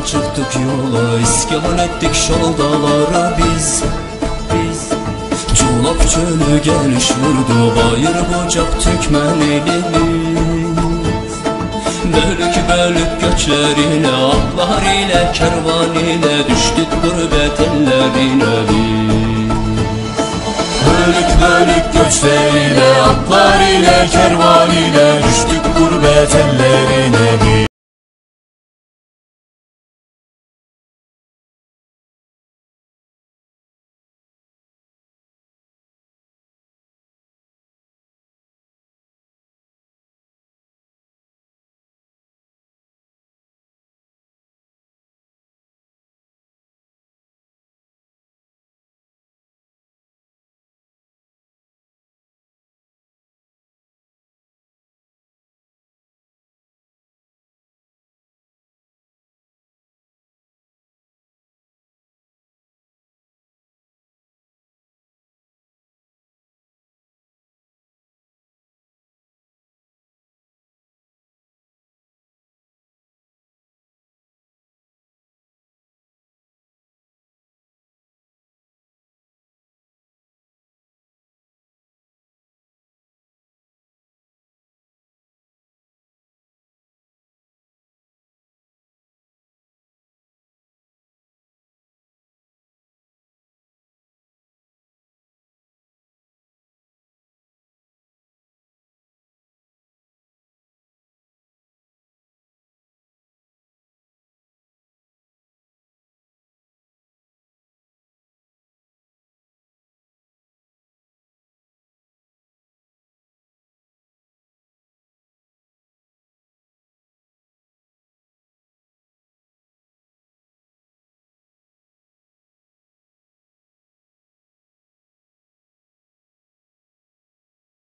çıktık yola, iskan ettik şaldalara biz. Çolak çölü geliş vurdu, bayır bucak Türkmen elimiz. Bölük bölük göçler ile, atlar ile, kervan ile düştük gurbet ellerine biz. Bölük bölük göçler ile, atlar ile, kervan ile düştük gurbet ellerine biz.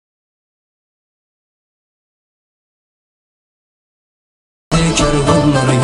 Kervanlar